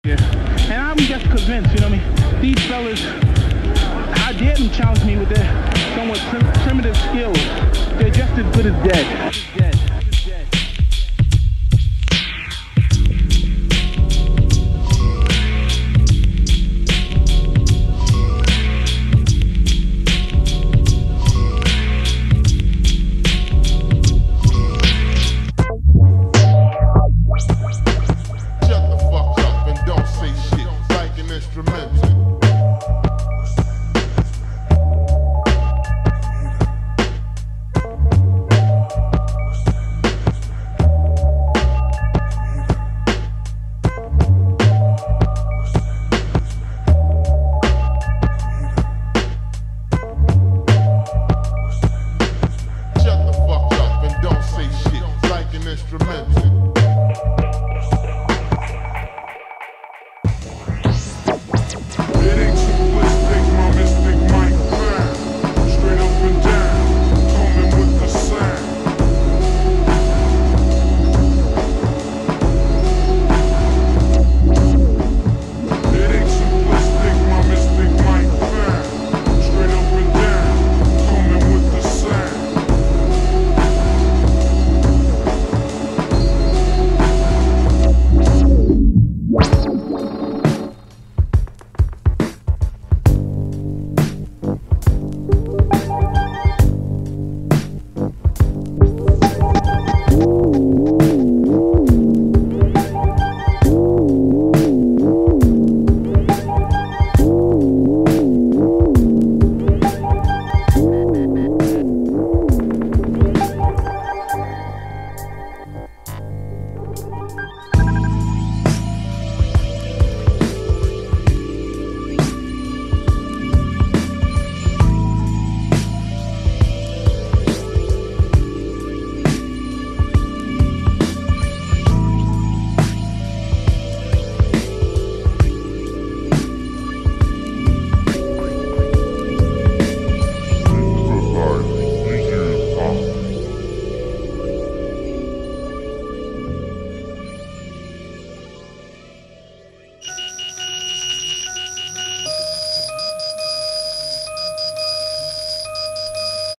Yeah. And I'm just convinced, you know what I mean? These fellas, I dare them challenge me with their somewhat primitive skills. They're just as good as dead.